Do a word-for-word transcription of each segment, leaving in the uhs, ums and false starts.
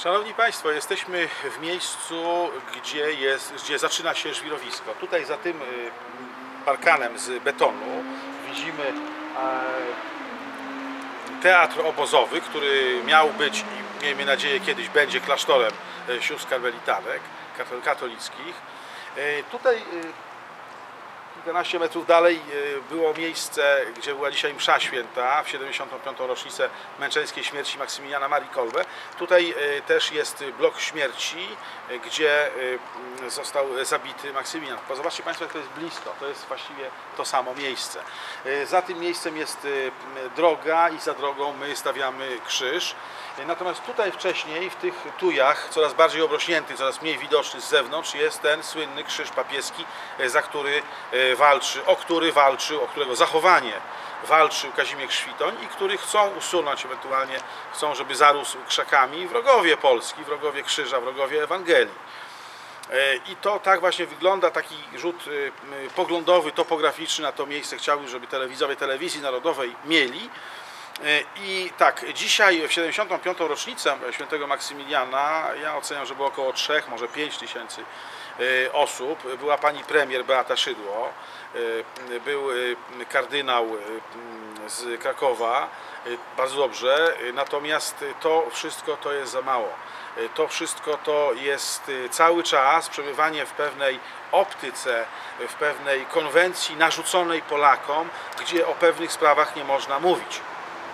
Szanowni Państwo, jesteśmy w miejscu, gdzie, jest, gdzie zaczyna się żwirowisko. Tutaj za tym parkanem z betonu widzimy teatr obozowy, który miał być i miejmy nadzieję kiedyś będzie klasztorem sióstr karmelitanek katolickich. Tutaj kilkanaście metrów dalej było miejsce, gdzie była dzisiaj msza święta w siedemdziesiątą piątą rocznicę męczeńskiej śmierci Maksymiliana Marii Kolbe. Tutaj też jest blok śmierci, gdzie został zabity Maksymilian. Zobaczcie Państwo, jak to jest blisko, to jest właściwie to samo miejsce. Za tym miejscem jest droga i za drogą my stawiamy krzyż. Natomiast tutaj wcześniej, w tych tujach, coraz bardziej obrośnięty, coraz mniej widoczny z zewnątrz, jest ten słynny krzyż papieski, za który walczy, o który walczył, o którego zachowanie walczył Kazimierz Świtoń i który chcą usunąć, ewentualnie chcą, żeby zarósł krzakami wrogowie Polski, wrogowie krzyża, wrogowie Ewangelii. I to tak właśnie wygląda, taki rzut poglądowy, topograficzny na to miejsce chciałbym, żeby telewizowie telewizji narodowej mieli. I tak, dzisiaj w siedemdziesiątą piątą rocznicę świętego Maksymiliana, ja oceniam, że było około trzech, może pięć tysięcy osób. Była pani premier Beata Szydło, był kardynał z Krakowa, bardzo dobrze, natomiast to wszystko to jest za mało. To wszystko to jest cały czas przebywanie w pewnej optyce, w pewnej konwencji narzuconej Polakom, gdzie o pewnych sprawach nie można mówić.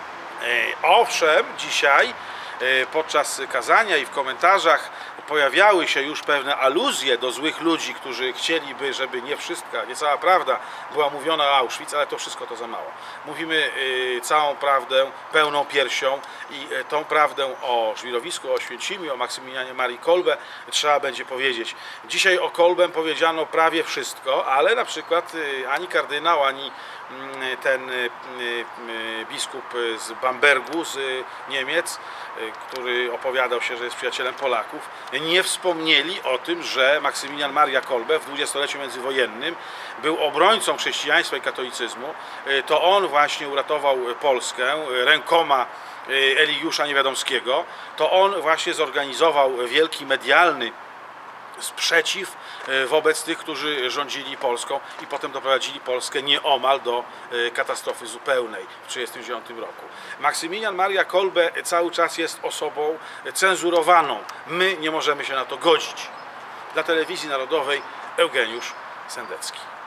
Owszem, dzisiaj podczas kazania i w komentarzach pojawiały się już pewne aluzje do złych ludzi, którzy chcieliby, żeby nie wszystko, nie cała prawda była mówiona o Auschwitz, ale to wszystko to za mało. Mówimy całą prawdę, pełną piersią i tą prawdę o żwirowisku, o Oświęcimiu, o Maksymilianie Marii Kolbe trzeba będzie powiedzieć. Dzisiaj o Kolbę powiedziano prawie wszystko, ale na przykład ani kardynał, ani ten biskup z Bambergu, z Niemiec, który opowiadał się, że jest przyjacielem Polaków, nie wspomnieli o tym, że Maksymilian Maria Kolbe w dwudziestoleciu międzywojennym był obrońcą chrześcijaństwa i katolicyzmu. To on właśnie uratował Polskę rękoma Eligiusza Niewiadomskiego. To on właśnie zorganizował wielki medialny sprzeciw wobec tych, którzy rządzili Polską i potem doprowadzili Polskę nieomal do katastrofy zupełnej w tysiąc dziewięćset trzydziestym dziewiątym roku. Maksymilian Maria Kolbe cały czas jest osobą cenzurowaną. My nie możemy się na to godzić. Dla Telewizji Narodowej Eugeniusz Sendecki.